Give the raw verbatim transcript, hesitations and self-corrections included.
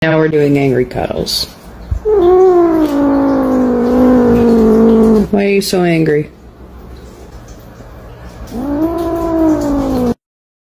Now we're doing angry cuddles. Why are you so angry?